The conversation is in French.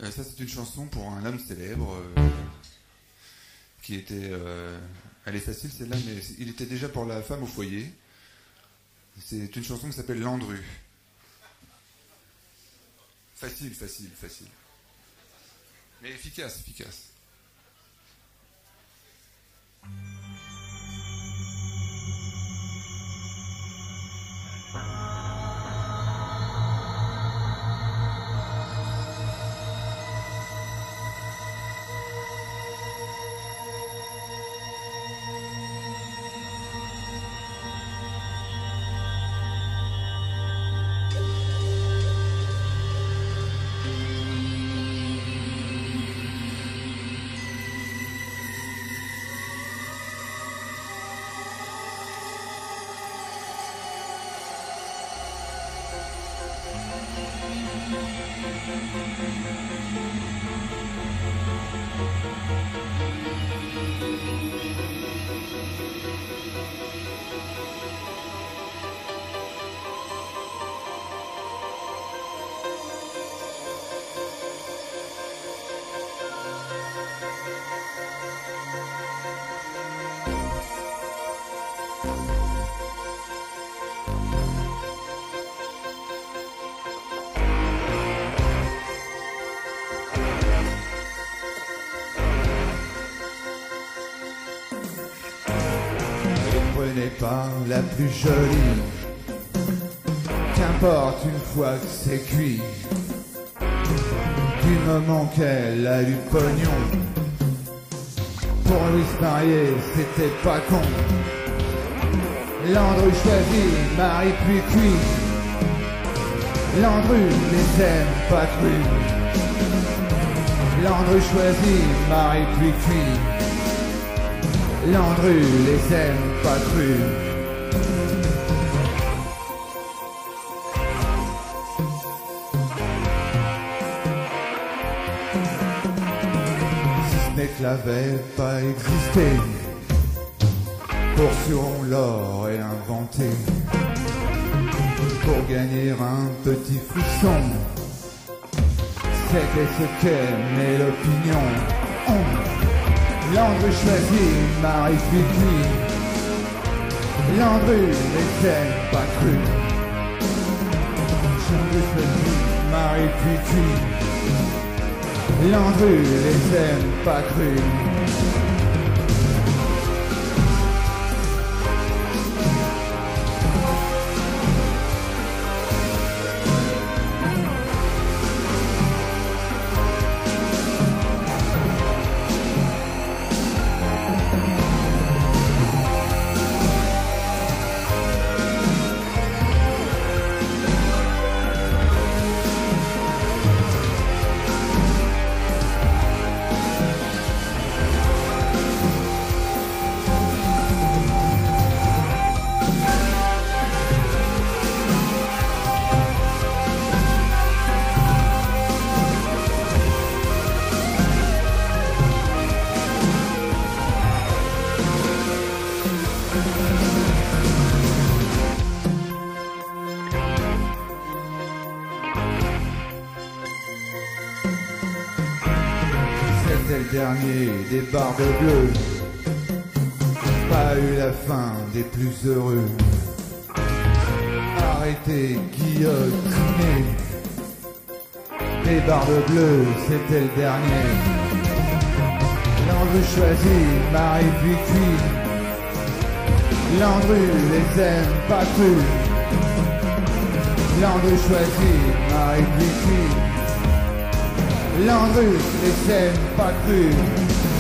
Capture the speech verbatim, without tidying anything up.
Euh, ça, c'est une chanson pour un homme célèbre euh, qui était... Euh, elle est facile, celle-là, mais il était déjà pour la femme au foyer. C'est une chanson qui s'appelle Landru. Facile, facile, facile. Mais efficace, efficace. N'est pas la plus jolie, qu'importe une fois que c'est cuit, du moment qu'elle a du pognon, pour lui se marier c'était pas con. Landru choisit, Marie puis cuit, Landru les aime pas crus. Landru choisit, Marie puis cuit, Landru les aime pas crus. Si ce n'est que l'avait pas existé, poursuivrons l'or et inventé, pour gagner un petit frisson. C'était ce qu'aimait l'opinion. On Landru choisit, Marie puis cuit, Landru les aime pas crus. Landru choisit, Marie puis cuit, Landru les aime pas crus. C'était le dernier des barbes bleues, pas eu la fin des plus heureux. Arrêté, guillotiné, les barbes bleues, c'était le dernier. Landru choisit, Marie puis cuit, Landru les aime pas crus. Landru choisit, Marie puis cuit, Landru les aime pas crus.